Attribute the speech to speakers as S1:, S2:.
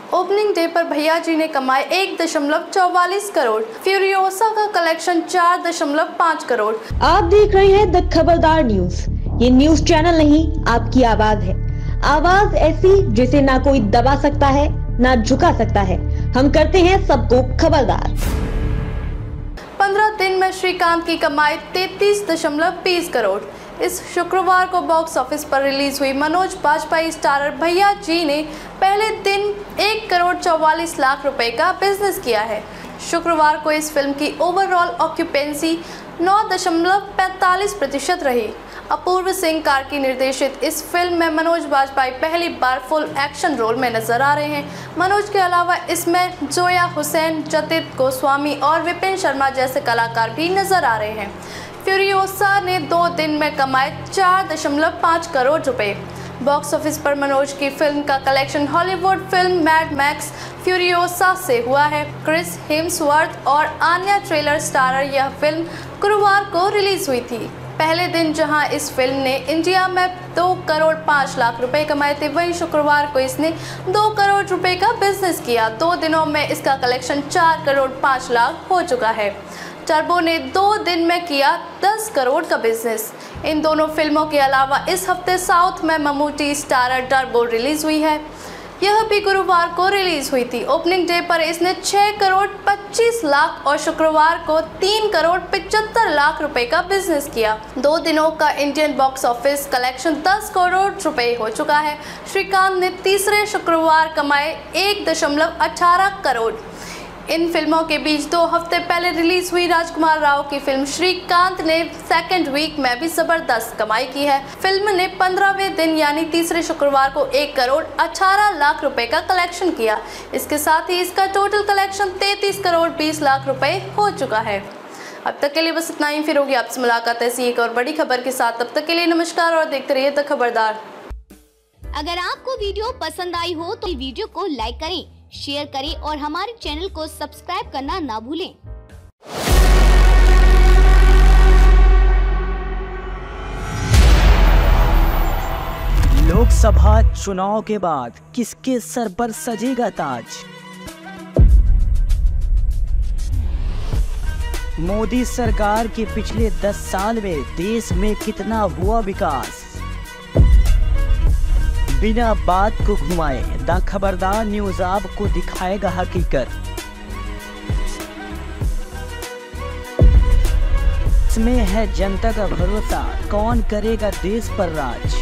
S1: Opening day पर भैया जी ने कमाए 1.44 करोड़। फ्यूरियोसा का कलेक्शन 4.5 करोड़।
S2: आप देख रहे हैं द खबरदार न्यूज। ये न्यूज चैनल नहीं, आपकी आवाज है। आवाज ऐसी जिसे ना कोई दबा सकता है ना झुका सकता है। हम करते हैं सबको खबरदार।
S1: 15 दिन में श्रीकांत की कमाई 33.20 करोड़। इस शुक्रवार को बॉक्स ऑफिस पर रिलीज हुई मनोज बाजपेयी स्टारर भैया जी ने पहले दिन 1.44 करोड़ रुपए का बिजनेस किया है। शुक्रवार को इस फिल्म की ओवरऑल ऑक्यूपेंसी 9.45% रही। अपूर्व सिंह कार्की निर्देशित इस फिल्म में मनोज बाजपेयी पहली बार फुल एक्शन रोल में नजर आ रहे हैं। मनोज के अलावा इसमें जोया हुसैन, जतिन गोस्वामी और विपिन शर्मा जैसे कलाकार भी नजर आ रहे हैं। फ्यूरियोसा ने 2 दिन में कमाए 4.5 करोड़ रुपए। बॉक्स ऑफिस पर मनोज की फिल्म का कलेक्शन हॉलीवुड फिल्म मैड मैक्स फ्यूरियोसा से हुआ है। क्रिस हेम्सवर्थ और आन्या टेलर स्टारर यह फिल्म गुरुवार को रिलीज हुई थी। पहले दिन जहां इस फिल्म ने इंडिया में 2.05 करोड़ रुपए कमाए थे, वहीं शुक्रवार को इसने 2 करोड़ रुपए का बिजनेस किया। 2 दिनों में इसका कलेक्शन 4.5 करोड़ हो चुका है। टर्बो ने 2 दिन में किया 10 करोड़ का बिजनेस। इन दोनों फिल्मों के अलावा इस हफ्ते साउथ में ममूटी स्टारर टर्बो रिलीज हुई है। यह भी गुरुवार को रिलीज हुई थी। ओपनिंग डे पर इसने 6 करोड़ 25 लाख और शुक्रवार को 3 करोड़ 75 लाख रुपए का बिजनेस किया। 2 दिनों का Indian box office collection 10 crore रुपए हो चुका है। श्रीकांत ने तीसरे शुक्रवार कमाए 1.18 करोड़। इन फिल्मों के बीच 2 हफ्ते पहले रिलीज हुई राजकुमार राव की फिल्म श्रीकांत ने सेकंड वीक में भी जबरदस्त कमाई की है। फिल्म ने 15वें दिन यानी तीसरे शुक्रवार को 1 करोड़ 18 लाख रुपए का कलेक्शन किया। इसके साथ ही इसका टोटल कलेक्शन 33 करोड़ 20 लाख रुपए हो चुका है। अब तक के लिए बस इतना ही। फिर होगी आपसे मुलाकात ऐसी एक और बड़ी खबर के साथ। तब तक के लिए नमस्कार और देखते रहिए द खबरदार।
S3: अगर आपको वीडियो पसंद आई हो तो वीडियो को लाइक करें, शेयर करें और हमारे चैनल को सब्सक्राइब करना ना भूलें।
S4: लोकसभा चुनाव के बाद किसके सर पर सजेगा ताज? मोदी सरकार के पिछले 10 साल में देश में कितना हुआ विकास? बिना बात को घुमाए द खबरदार न्यूज आपको दिखाएगा हकीकत। इसमें है जनता का भरोसा, कौन करेगा देश पर राज।